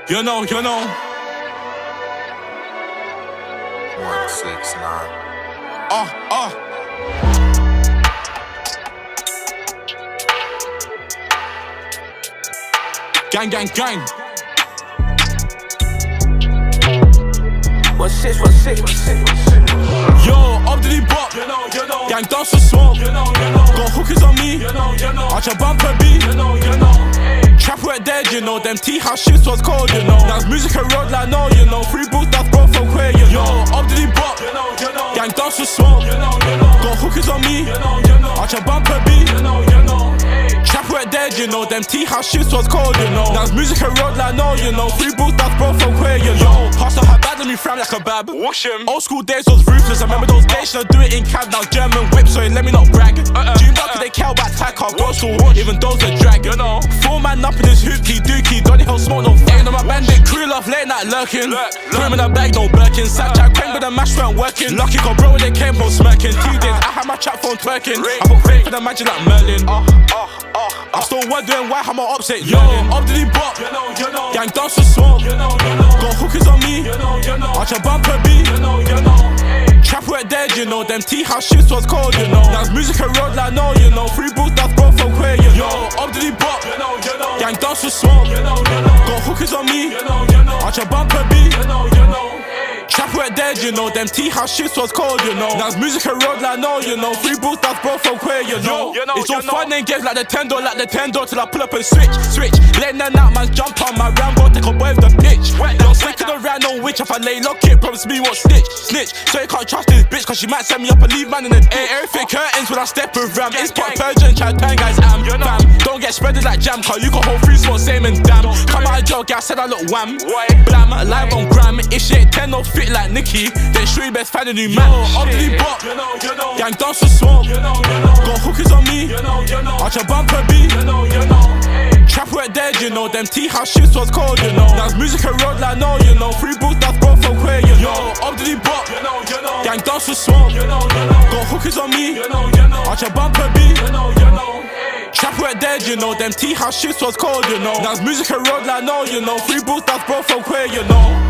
You know. 169. Gang. What's six? Yo, up to the bop. Gang dance for smoke. Got hookers on me. Arch a bumper B. Trap wet dead, you know. Them tea-house shifts was cold, you know. That's music and road like no, you know. Free boots, that's bro from queer, you know. Yo, up to the bop. Gang dance for smoke. Got hookers on me. Arch a bumper B. Trap wet dead, you know. Them tea-house shifts was cold, you know. That's music and road like no, you know. Free boots, that's bro from queer, you know. Hustle her bad, let me frown like a bab. Wash him. Old school days was ruthless. I remember those days, should I do it in cab. Now German whip, so let me not brag. Dreamed up cause they care about tack up. Go still watch, even those that drag, you know. Four man up in his hoopty dookie. Donny Hill smoke, no fame. On my bandit crew love late night lurking. Put him in a bag, no Birkin. Snapchat crank, but the mash weren't working. Lucky got bro when they came home smirking. 2 days, I had my chat phone twerking. I put fake for the magic like Merlin. I'm still wondering why I'm on upset. Yo, up to the bop. Gang dance for smoke. Got hookers on me. Arch a bumper B. Trap wet dead, you know. Them tea-house shifts was cold, you know. That's music and road like no, you know. Free boots, that's bro from queer, you know. Yo, up to the bop. Gang dance for smoke. Got hookers on me. Arch a bumper B. Trap wet dead, you know. Them tea-house shifts was cold, you know. That's music and road like no, you know. Free boots, that's bro from queer, you know. It's all fun and games like the $10 till I pull up and switch. Letting them out, man, jump on my Rambo, take a boy with the pitch. Don't slick around on which if I lay lock it, promise me won't snitch. So you can't trust this bitch, cause she might set me up and leave man in the day. Everything curtains when I step with ram. It's pot Persian, try to turn guys am. Fam, don't get spreaded like jam, cause you got whole free smoke, same and damn. Come out of jail, I said I look wham. Blam, live on gram. If she ain't 10 or fit like Nicki, then show you best find a new man. Up to the bop. Gang dance for smoke. Got hookers on me. Arch a bumper B. Trap wet dead, you know. Them tea-house shifts was cold, you know. That's music and road like no, you know. Free boots, that's bro from queer, you know. Up to the bop. Gang dance for smoke. Got hookers on me. Arch a bumper B. Trap wet dead, you know. Them tea-house shifts was cold, you know. That's music and road like no, you know. Free boots, that's bro from queer, you know.